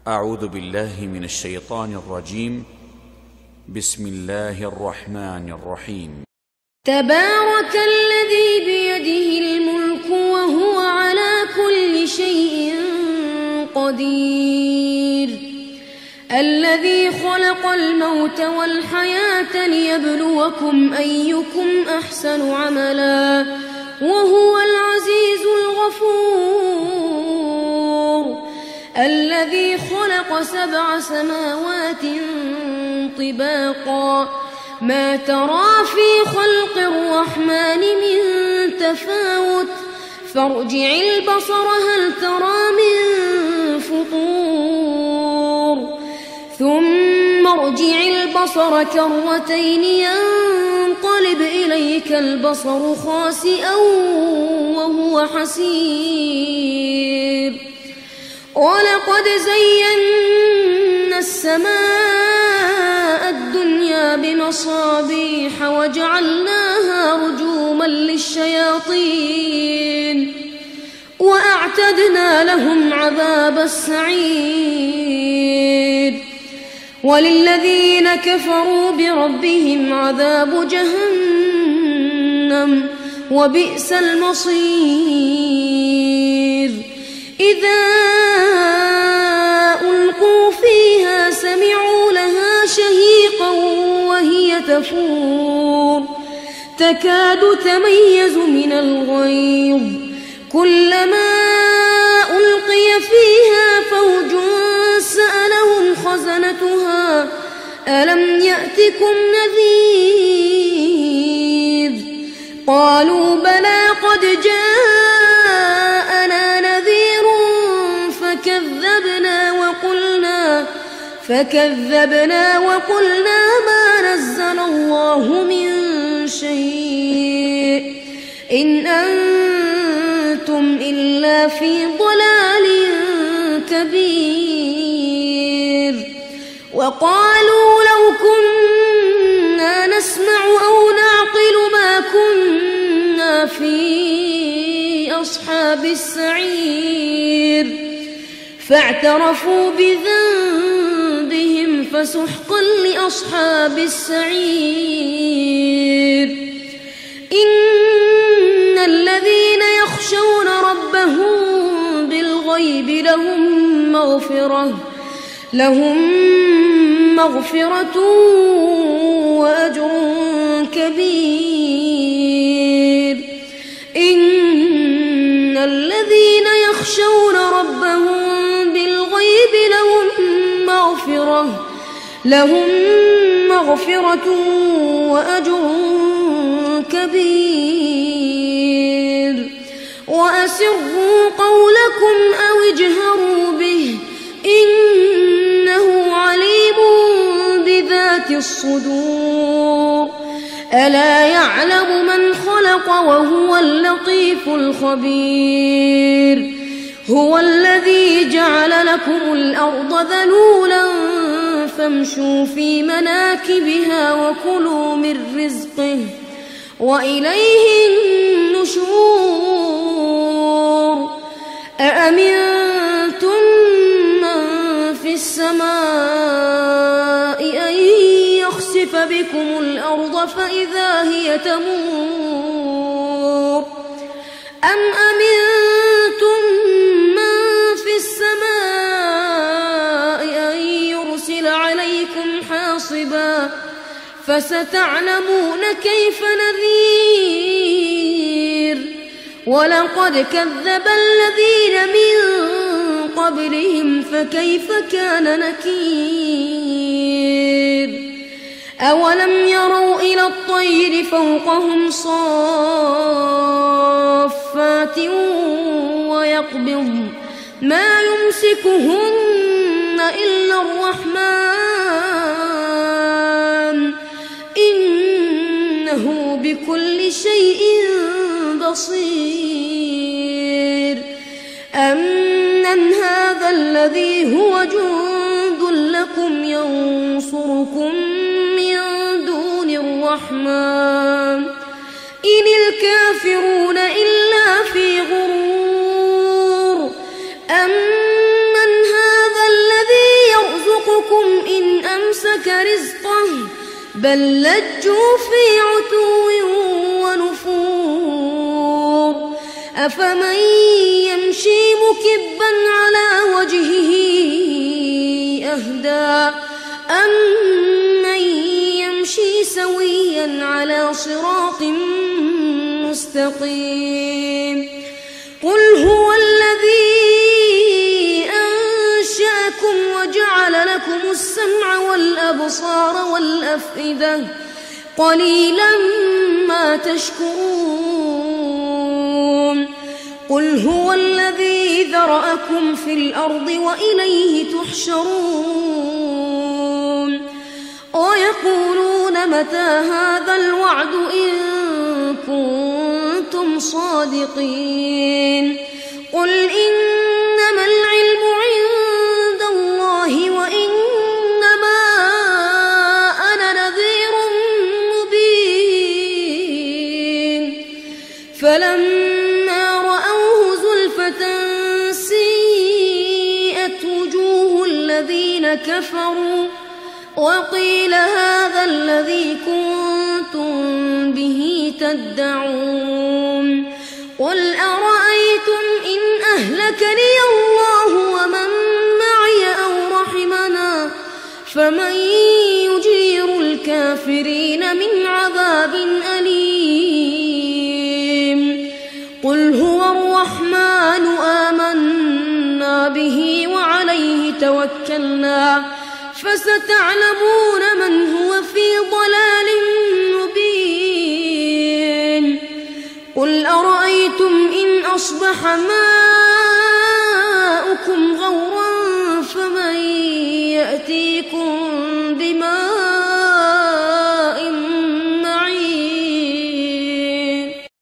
أعوذ بالله من الشيطان الرجيم. بسم الله الرحمن الرحيم. تبارك الذي بيده الملك وهو على كل شيء قدير، الذي خلق الموت والحياة ليبلوكم أيكم أحسن عملا وهو العزيز الغفور، الذي خلق 7 سماوات طباقا ما ترى في خلق الرحمن من تفاوت فارجع البصر هل ترى من فطور ثم ارجع البصر كرتين ينقلب إليك البصر خاسئا وهو حسير، ولقد زينا السماء الدنيا بمصابيح وجعلناها رجوما للشياطين وأعتدنا لهم عذاب السعير، وللذين كفروا بربهم عذاب جهنم وبئس المصير. إذا ألقوا فيها سمعوا لها شهيقا وهي تفور تكاد تميز من الغيظ، كلما ألقي فيها فوج سألهم خزنتها ألم يأتكم نذير، قالوا بلى قد جاءنا نذير فكذبنا وقلنا ما نزل الله من شيء إن أنتم إلا في ضلال كبير، وقالوا لو كنا نسمع أو نعقل ما كنا في أصحاب السعير، فاعترفوا بذنبهم فسحقا لأصحاب السعير. إن الذين يخشون ربهم بالغيب لهم مغفرة وأجر كبير. إن الذين يخشون ربهم بالغيب لهم مغفرة وأجر كبير. وأسروا قولكم أو اجهروا به إنه عليم بذات الصدور، ألا يعلم من خلق وهو اللطيف الخبير. هو الذي جعل لكم الأرض ذلولا فامشوا في مناكبها وكلوا من رزقه وإليه النشور. أأمنتم من في السماء أن يخسف بكم الأرض فإذا هي تمور، أم أمنتم من في السماء أن يرسل عليكم حاصبا فستعلمون كيف نذير. ولقد كذب الذين من قبلهم فكيف كان نكير. أولم يروا إلى الطير فوقهم صافات ويقبضن ما يمسكهن إلا الرحمن إنه بكل شيء بصير. أمن هذا الذي هو جند لكم ينصركم من دون الرحمن إن الكافرون إلا في غرور. أمن هذا الذي بل لجوا في عتو ونفور أفمن يمشي مكبا على وجهه أهدى أمن يمشي سويا على صراط مستقيم قل هو الذي أنشأكم وجعل لكم السمع والأبصار والأفئدة قليلا ما تشكرون قل هو الذي ذرأكم في الأرض وإليه تحشرون ويقولون متى هذا الوعد إن كنتم صادقين قل إنما العلم عند الله وإنما أنا نذير مبين فلما رأوه زلفة سيئت وجوه الذين كفروا وقيل هذا الذي كنتم به تدعون قل أرأيتم إن أهلكني الله ومن معي أو رحمنا فمن يجير الكافرين من عذاب أليم قل هو الرحمن آمنا به وعليه توكلنا فستعلمون من هو في ضلال مبين قل أرأيتم إن أصبح ماؤكم غورا فمن يأتيكم بماء